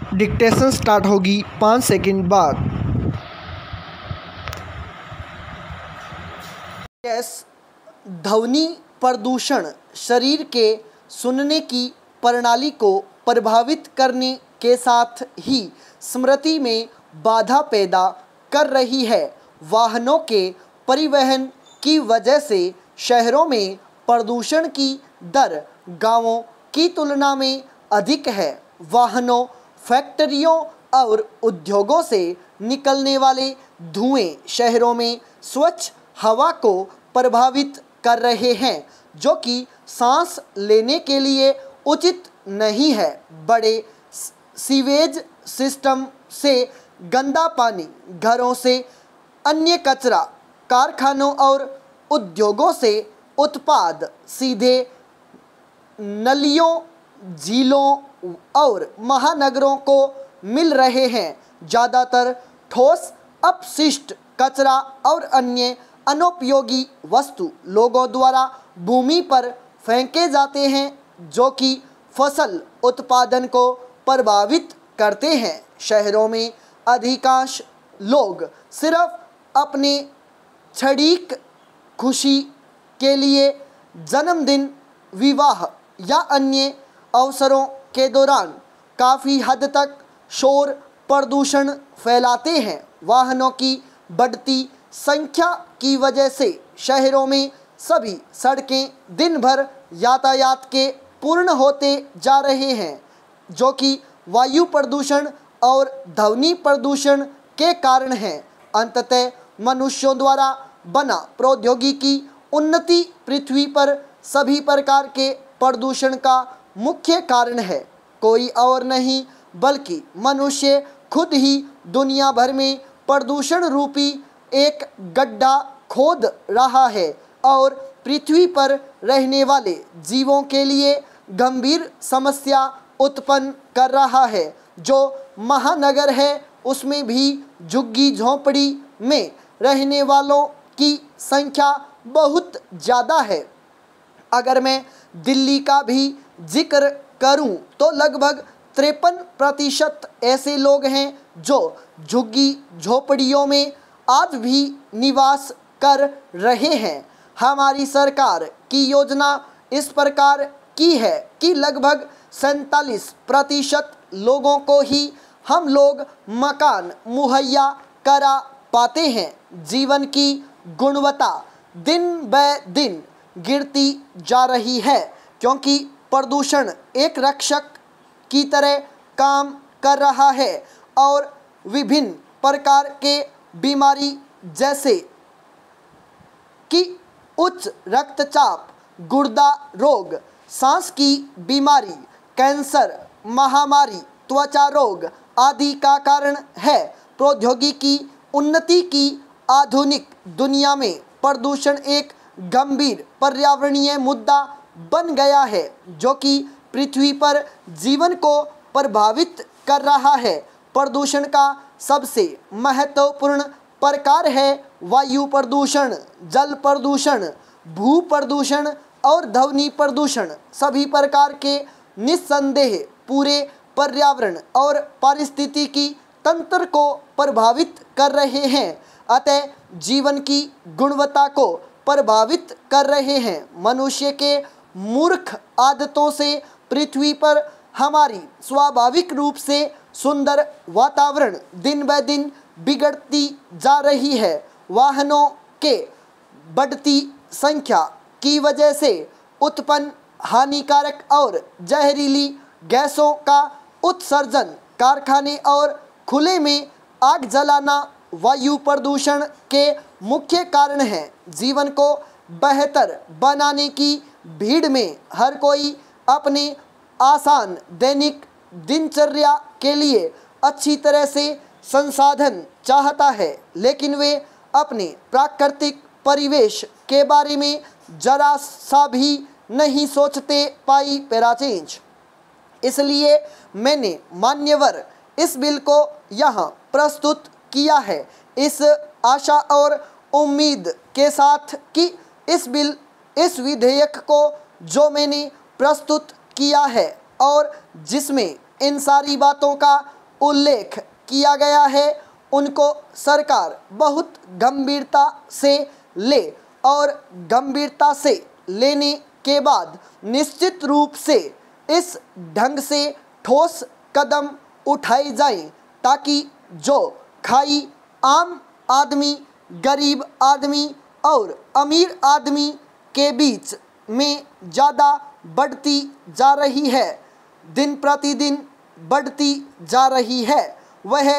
Dictation start होगी 5 second बाद। Yes, ध्वनि प्रदूषण शरीर के सुनने की प्रणाली को प्रभावित करने के साथ ही स्मृति में बाधा पैदा कर रही है। वाहनों के परिवहन की वजह से शहरों में प्रदूषण की दर गांवों की तुलना में अधिक है। वाहनों, फैक्ट्रियों और उद्योगों से निकलने वाले धुएं शहरों में स्वच्छ हवा को प्रभावित कर रहे हैं, जो कि सांस लेने के लिए उचित नहीं है। बड़े सीवेज सिस्टम से गंदा पानी, घरों से अन्य कचरा, कारखानों और उद्योगों से उत्पाद सीधे नलियों, झीलों और महानगरों को मिल रहे हैं। ज़्यादातर ठोस अपशिष्ट कचरा और अन्य अनुपयोगी वस्तु लोगों द्वारा भूमि पर फेंके जाते हैं, जो कि फसल उत्पादन को प्रभावित करते हैं। शहरों में अधिकांश लोग सिर्फ अपने क्षणिक खुशी के लिए जन्मदिन, विवाह या अन्य अवसरों के दौरान काफ़ी हद तक शोर प्रदूषण फैलाते हैं। वाहनों की बढ़ती संख्या की वजह से शहरों में सभी सड़कें दिन भर यातायात के पूर्ण होते जा रहे हैं, जो कि वायु प्रदूषण और ध्वनि प्रदूषण के कारण है। अंततः मनुष्यों द्वारा बना प्रौद्योगिकी उन्नति पृथ्वी पर सभी प्रकार के प्रदूषण का मुख्य कारण है। कोई और नहीं बल्कि मनुष्य खुद ही दुनिया भर में प्रदूषण रूपी एक गड्ढा खोद रहा है और पृथ्वी पर रहने वाले जीवों के लिए गंभीर समस्या उत्पन्न कर रहा है। जो महानगर है उसमें भी झुग्गी झोंपड़ी में रहने वालों की संख्या बहुत ज़्यादा है। अगर मैं दिल्ली का भी जिक्र करूं तो लगभग 53% ऐसे लोग हैं जो झुग्गी झोपड़ियों में आज भी निवास कर रहे हैं। हमारी सरकार की योजना इस प्रकार की है कि लगभग 47% लोगों को ही हम लोग मकान मुहैया करा पाते हैं। जीवन की गुणवत्ता दिन ब दिन गिरती जा रही है, क्योंकि प्रदूषण एक रक्षक की तरह काम कर रहा है और विभिन्न प्रकार के बीमारी जैसे कि उच्च रक्तचाप, गुर्दा रोग, सांस की बीमारी, कैंसर, महामारी, त्वचा रोग आदि का कारण है। प्रौद्योगिकी उन्नति की आधुनिक दुनिया में प्रदूषण एक गंभीर पर्यावरणीय मुद्दा बन गया है, जो कि पृथ्वी पर जीवन को प्रभावित कर रहा है। प्रदूषण का सबसे महत्वपूर्ण प्रकार है वायु प्रदूषण, जल प्रदूषण, भू प्रदूषण और ध्वनि प्रदूषण। सभी प्रकार के निस्संदेह पूरे पर्यावरण और पारिस्थितिकी तंत्र को प्रभावित कर रहे हैं, अतः जीवन की गुणवत्ता को प्रभावित कर रहे हैं। मनुष्य के मूर्ख आदतों से पृथ्वी पर हमारी स्वाभाविक रूप से सुंदर वातावरण दिन ब दिन बिगड़ती जा रही है। वाहनों के बढ़ती संख्या की वजह से उत्पन्न हानिकारक और जहरीली गैसों का उत्सर्जन, कारखाने और खुले में आग जलाना वायु प्रदूषण के मुख्य कारण हैं। जीवन को बेहतर बनाने की भीड़ में हर कोई अपने आसान दैनिक दिनचर्या के लिए अच्छी तरह से संसाधन चाहता है, लेकिन वे अपने प्राकृतिक परिवेश के बारे में जरा सा भी नहीं सोचते। पाई पैराचेंज। इसलिए मैंने मान्यवर इस बिल को यहाँ प्रस्तुत किया है, इस आशा और उम्मीद के साथ कि इस विधेयक को जो मैंने प्रस्तुत किया है और जिसमें इन सारी बातों का उल्लेख किया गया है उनको सरकार बहुत गंभीरता से ले और गंभीरता से लेने के बाद निश्चित रूप से इस ढंग से ठोस कदम उठाए जाएं ताकि जो खाई आम आदमी, गरीब आदमी और अमीर आदमी के बीच में ज़्यादा बढ़ती जा रही है, दिन प्रतिदिन बढ़ती जा रही है, वह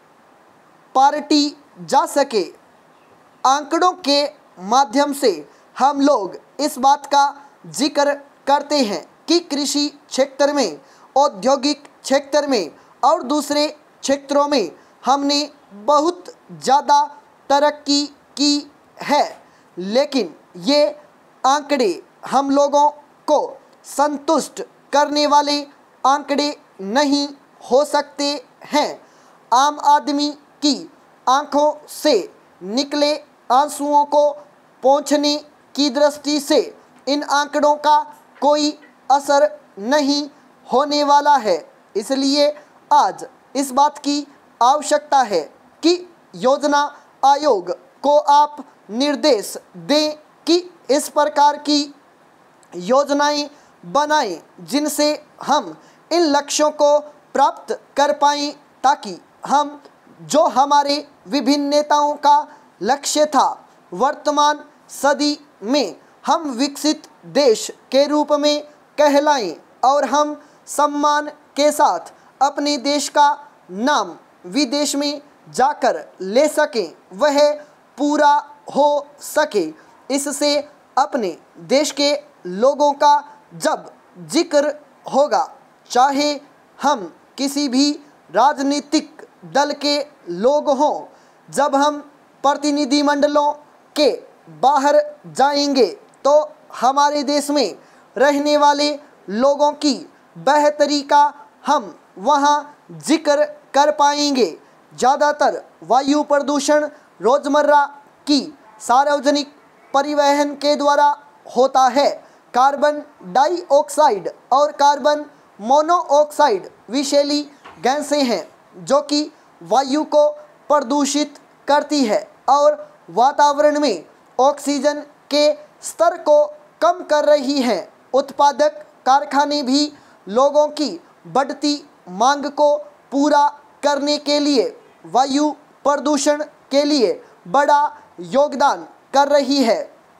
पार्टी जा सके। आंकड़ों के माध्यम से हम लोग इस बात का जिक्र करते हैं कि कृषि क्षेत्र में, औद्योगिक क्षेत्र में और दूसरे क्षेत्रों में हमने बहुत ज़्यादा तरक्की की है, लेकिन ये आंकड़े हम लोगों को संतुष्ट करने वाले आंकड़े नहीं हो सकते हैं। आम आदमी की आंखों से निकले आंसुओं को पोंछने की दृष्टि से इन आंकड़ों का कोई असर नहीं होने वाला है। इसलिए आज इस बात की आवश्यकता है कि योजना आयोग को आप निर्देश दें कि इस प्रकार की योजनाएं बनाएं जिनसे हम इन लक्ष्यों को प्राप्त कर पाएं, ताकि हम जो हमारे विभिन्न नेताओं का लक्ष्य था, वर्तमान सदी में हम विकसित देश के रूप में कहलाएं और हम सम्मान के साथ अपने देश का नाम विदेश में जाकर ले सकें, वह पूरा हो सके। इससे अपने देश के लोगों का जब जिक्र होगा, चाहे हम किसी भी राजनीतिक दल के लोग हों, जब हम प्रतिनिधिमंडलों के बाहर जाएंगे तो हमारे देश में रहने वाले लोगों की बेहतरी का हम वहाँ जिक्र कर पाएंगे। ज़्यादातर वायु प्रदूषण रोज़मर्रा की सार्वजनिक परिवहन के द्वारा होता है। कार्बन डाइऑक्साइड और कार्बन मोनोऑक्साइड विषैली गैसें हैं जो कि वायु को प्रदूषित करती है और वातावरण में ऑक्सीजन के स्तर को कम कर रही हैं। उत्पादक कारखाने भी लोगों की बढ़ती मांग को पूरा करने के लिए वायु प्रदूषण के लिए बड़ा योगदान कर रही है।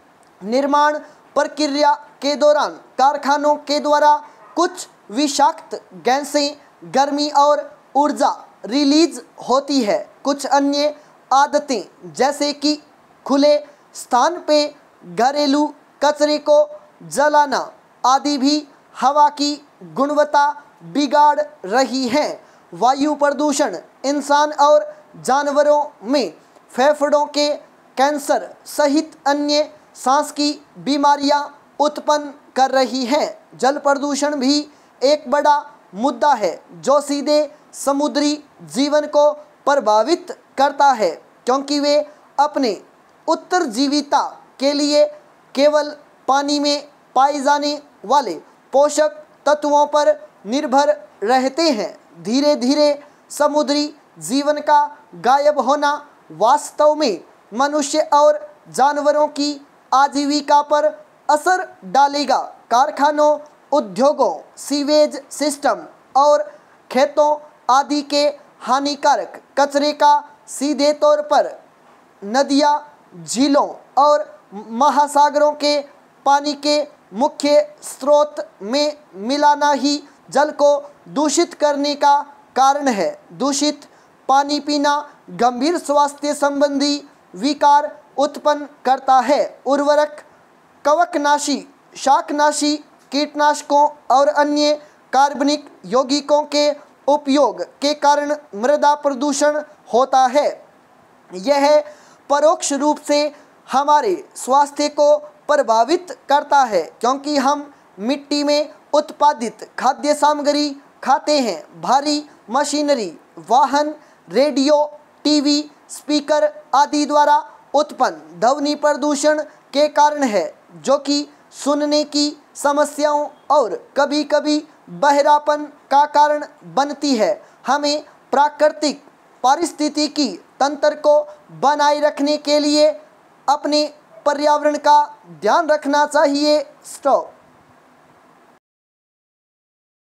निर्माण प्रक्रिया के दौरान कारखानों के द्वारा कुछ विषाक्त गैसें गर्मी और ऊर्जा रिलीज होती है। कुछ अन्य आदतें जैसे कि खुले स्थान पे घरेलू कचरे को जलाना आदि भी हवा की गुणवत्ता बिगाड़ रही हैं। वायु प्रदूषण इंसान और जानवरों में फेफड़ों के कैंसर सहित अन्य सांस की बीमारियां उत्पन्न कर रही हैं। जल प्रदूषण भी एक बड़ा मुद्दा है जो सीधे समुद्री जीवन को प्रभावित करता है, क्योंकि वे अपने उत्तरजीविता के लिए केवल पानी में पाए जाने वाले पोषक तत्वों पर निर्भर रहते हैं। धीरे धीरे समुद्री जीवन का गायब होना वास्तव में मनुष्य और जानवरों की आजीविका पर असर डालेगा। कारखानों, उद्योगों, सीवेज सिस्टम और खेतों आदि के हानिकारक कचरे का सीधे तौर पर नदियाँ, झीलों और महासागरों के पानी के मुख्य स्रोत में मिलाना ही जल को दूषित करने का कारण है। दूषित पानी पीना गंभीर स्वास्थ्य संबंधी विकार उत्पन्न करता है। उर्वरक, कवकनाशी, शाकनाशी, कीटनाशकों और अन्य कार्बनिक यौगिकों के उपयोग के कारण मृदा प्रदूषण होता है। यह परोक्ष रूप से हमारे स्वास्थ्य को प्रभावित करता है, क्योंकि हम मिट्टी में उत्पादित खाद्य सामग्री खाते हैं। भारी मशीनरी, वाहन, रेडियो, टीवी, स्पीकर आदि द्वारा उत्पन्न ध्वनि प्रदूषण के कारण है, जो कि सुनने की समस्याओं और कभी कभी बहरापन का कारण बनती है। हमें प्राकृतिक पारिस्थितिकी तंत्र को बनाए रखने के लिए अपने पर्यावरण का ध्यान रखना चाहिए। स्टॉप।